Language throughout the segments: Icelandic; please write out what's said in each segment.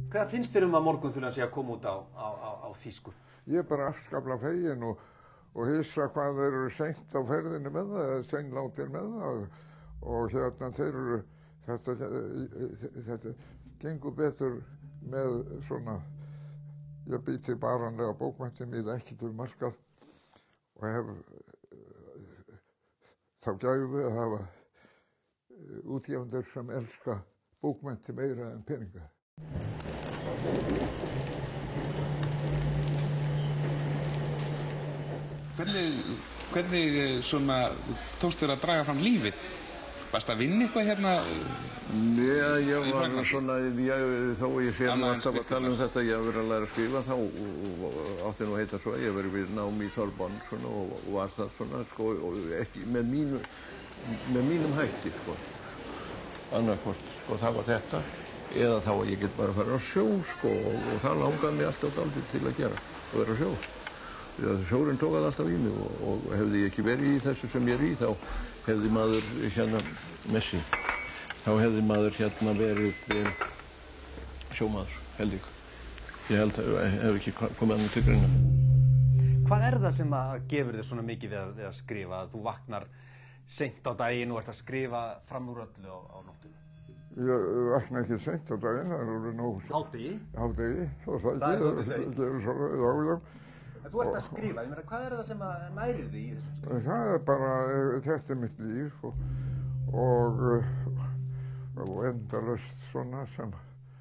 Hvað finnst þér að Morgunþulan sé að koma út á þýsku? Ég bara afskaplega feginn og hissa hvað þeir eru seint á ferðinni með það, eða seinlátir með það. Og hérna þeir eru, þetta gengur betur með svona, ég bý til baranlega bókmenntir, mér ekki til markað og hef þá gæfu að hafa útgefundur sem elska bókmenntir meira en peninga. Hvernig svona tókst þér að draga fram lífið? Varst að vinna eitthvað hérna? Nei, ég var svona, þó ég sé alltaf að tala þetta, ég hef verið að læra að skrifa, þá átti nú að heita svo, ég hef verið við nám í Sorbonne svona og var það svona, sko, og ekki með mínum hætti, sko. Annarkvort, sko, það var þetta, eða þá að ég get bara að fara á sjó, sko, og það langaði mig alltaf dálítið til að gera, að vera á sjó. Sjórinn tók það alltaf í mig og hefði ég ekki verið í þessu sem ég í, þá hefði maður hérna Messi. Þá hefði maður hérna verið sjómaður, held ég. Ég held að hef ekki komið annað til greina. Hvað það sem að gefur þér svona mikið við að skrifa? Að þú vaknar seint á daginn og ert að skrifa fram úr öllu á nóttunni? Ég vakna ekki seint á daginn, það eru nóg... Hádegi? Hádegi, og það gerir svo, En þú ert að skrifa, ég meina, hvað það sem að nærir þig í þessum skrifum? Það bara, þetta mitt líf og endalaust svona sem,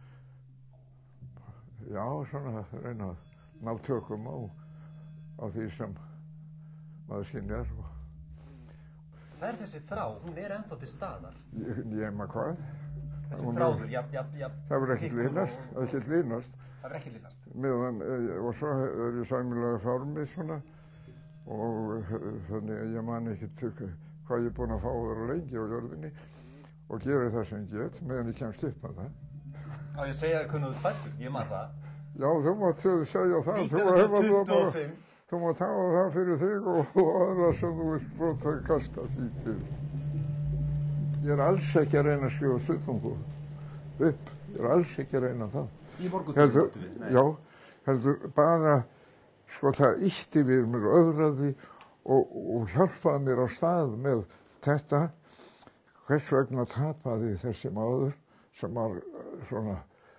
já, svona reyna að ná tökum á því sem maður skynjar. Það þessi þrá, hún ennþá til staðar. Ég maður hvað? Þessi þráður, það verður ekkert línast. Það verður ekkert línast. Og svo ég sæmilega formi svona og þannig að ég man ekkert hvað ég búinn að fá að vera lengi á jörðinni og gera það sem ég get meðan ég kemst upp með það. Já, ég segja það hvernig þú fættur, ég man það. Já, þú mátt segja það. 1925. Þú mátt hafa það fyrir þig og aðra sem þú vilt brota að kasta því til. Ég alls ekki að reyna að skrifa Sturlungu upp. Ég alls ekki að reyna það. Í Morgunþula áttu við? Já, heldur bara, sko það ýtti við mér öðraði og hjálpaði mér á stað með þetta. Hvers vegna tapaði þessi maður sem var svona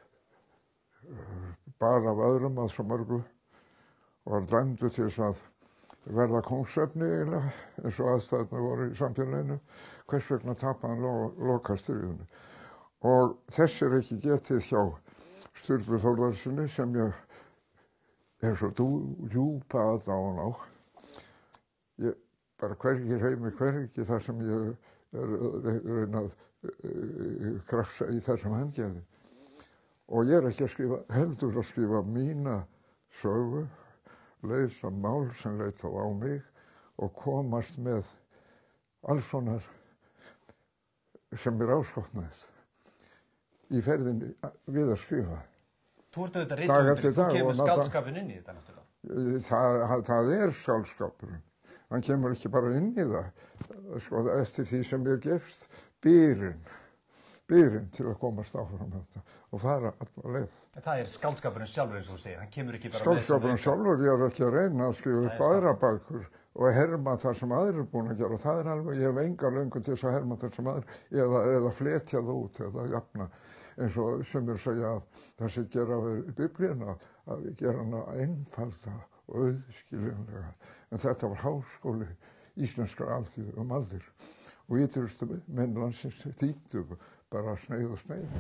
bara af öðrum að svo mörgu og var dæmdur til þess að verða kóngsefni eiginlega, eins og aðstæðurnar voru í samfélaginu. Hvers vegna tapaði hann lokastríðinu. Og þess ekki getið hjá Sturla Þórðarssoni sem ég svo djúpa aðdáun á. Ég bara hvergi hreyfi hvergi þar sem ég reyna að krafsa í það sem hann gerði. Og ég ekki að skrifa, heldur að skrifa mína sögu, leysa mál sem leita á mig og komast með alls konar sem mér áskotnaðist í ferðinni við að skrifa. Þú ert auðvitað rithöfundur, þú kemur skáldskapinn inn í þetta náttúrulega. Það skáldskapurinn. Hann kemur ekki bara inn í það, sko, eftir því sem mér gefst byrinn til að komast áfram þetta og fara alla leið. Það skáldskapurinn sjálfur eins og þú segir, hann kemur ekki bara skáldskapurinn sjálfur, ég ekki að reyna að skrifa upp aðra bækur og herma það sem aðrir er búin að gera. Það alveg, ég hef enga löngu til þess að herma það sem aðrir eða fletja það út eða jafna. Eins og sem segja að það sé gera við biblíuna, að gera hana einfalda og auðskiljanlega. En þetta var háskóli íslenskar alþýðu aldir og ítrustu menn landsins þýddu bara sneið og sneið.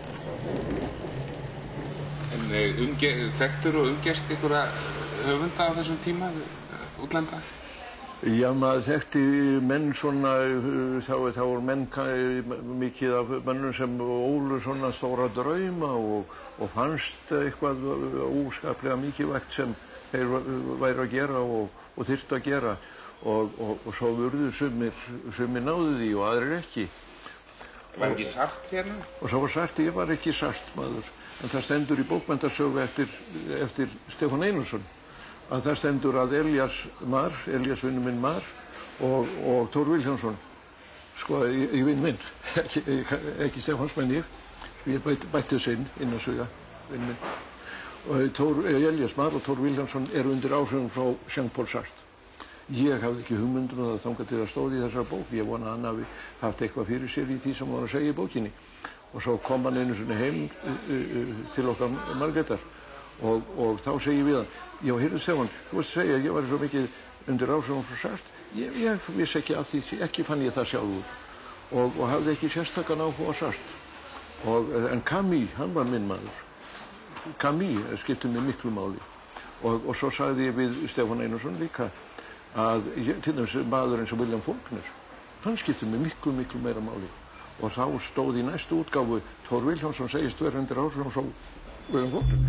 En þekktur og umgerst einhverja höfunda á þessum tíma, útlenda? Já, maður þekkti menn svona, þá voru menn mikið af mönnum sem ólu svona stóra drauma og fannst eitthvað óskaplega mikilvægt sem þeir væru að gera og þyrftu að gera og svo urðu sumir náðu því og aðrir ekki. Var ekki Sartre hérna? Og svo var Sartre, ég var ekki Sartre maður, en það stendur í bókmenntasögu eftir Stefán Einarsson að það stendur að Elías vinur minn Mar og Thor Vilhjálmsson, sko, í vinn minn, ekki Stefáns menn ég bætti þess inn að sögja vinn minn. Elías Mar og Thor Vilhjálmsson eru undir áhrifum frá Jean-Paul Sartre. Ég hafði ekki hugmyndur það þangað til að stóð í þessar bók. Ég vona að hann hafi haft eitthvað fyrir sér í því sem hann var að segja í bókinni. Og svo kom hann einu sinni heim til okkar Margrétar og þá segi ég við hann, já, heyrðu Stefán, þú varst að segja að ég var svo mikið undir áhrifum frá Sartre. Ég vissi ekki af því, ekki fann ég það sjálfur og hafði ekki sérstakann áhuga á Sartre. En Camus, hann var minn maður. Camus skipti mig miklu máli. Og svo sagði ég við Stefán Einarsson líka að til dæmis maður eins og William Faulkner, hann skipti mig miklu meira máli. Og þá stóð í næstu útgáfu Thor Vilhjálmsson segist vera undir áhrifum frá William Faulkner.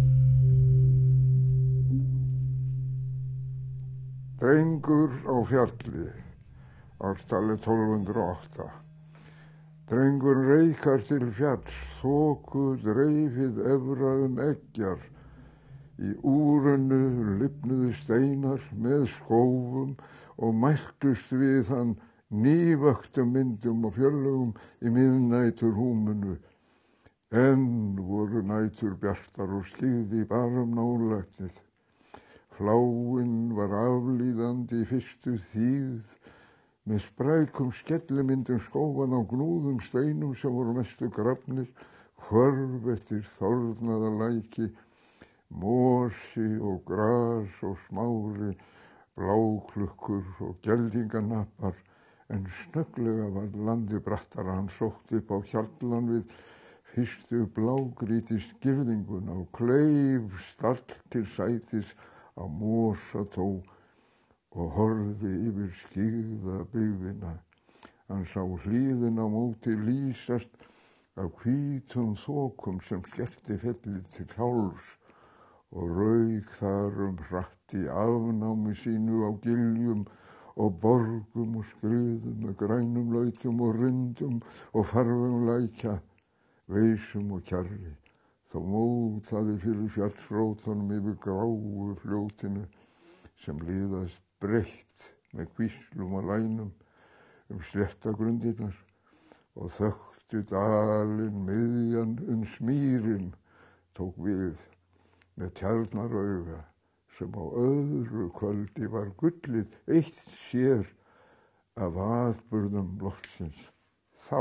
Drengur á fjalli, ártalið 1208. Drengur reikar til fjalls, þoku dreifið efra eggjar. Í úrinu lifnuðu steinar með skófum og mæltust við hann nývöktum myndum og fjörlegum í miðnæturhúminu. Enn voru nætur bjartar og skyggði bara nálætið. Fláinn var aflíðandi í fyrstu þýð með sprækum skellimyndum skófan á gnúðum steinum sem voru mestu grafnir, hvörf eftir þornaða læki, mosi og gras og smári, bláklukkur og geldinganappar, en snögglega var landið brattara. Hann sótti upp á hjallan við fyrstu blágrýtis girðinguna og kleif stall til sætis á mosató og horfði yfir skyggða byggðina. Hann sá hlíðina á móti lýsast af hvítum þokum sem skerti fellið til háls og rauk þar hratt í afnámi sínu á giljum og borgum og skriðum með grænum lautum og rindum og farvegum lækja, veisum og kjarri. Þó mótaði fyrir fjallsrótunum yfir gráu fljótinu sem liðast breitt með kvíslum og lænum sléttagrundirnar og þöktu dalinn miðjan smýrin tók við með tjarnarauga sem á öðru kvöldi var gullið eitt sér af atburðum loftsins þá.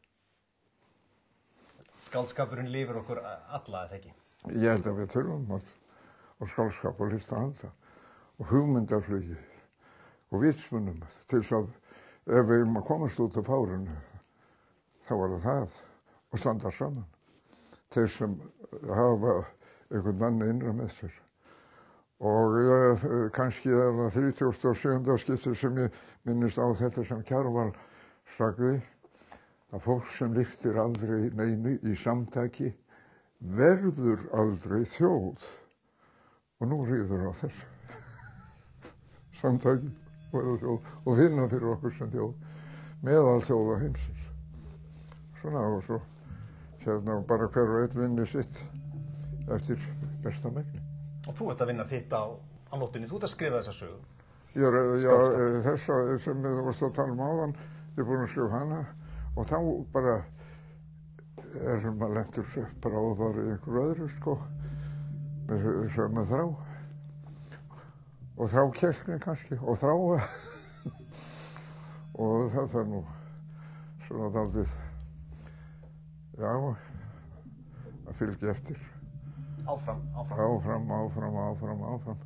Skáldskapurinn lifir okkur alla, er það ekki? Ég held að við þurfum á skáldskap og listahanda og hugmyndaflugi og vitsmunum til þess að ef við erum að komast út af fárinu þá er það og standa saman. Þeir sem hafa einhvern mann innra með sér. Og kannski er það 37. skiptið sem ég minnist á þetta sem Kjarval sagði, að fólk sem lyftir aldrei neinu í samtaki verður aldrei þjóð. Og nú ríður á þess. Samtaki verður þjóð og vinna fyrir okkur sem þjóð, meðal þjóða heimsins. Svona og svo hérna bara hver og einn vinni sitt eftir besta megni. Og þú ert að vinna þitt á nóttunni, þú ert að skrifa þessa sögu. Já, þessa sem þú varst að tala áðan, ég er búinn að skrifa hana og þá bara maður lentur bráðar í einhverju öðru, sko, með þrá. Og þrákelkni kannski, og þrá. Og það er nú svona dálítið, já, að fylgja eftir. Áfram. Áfram.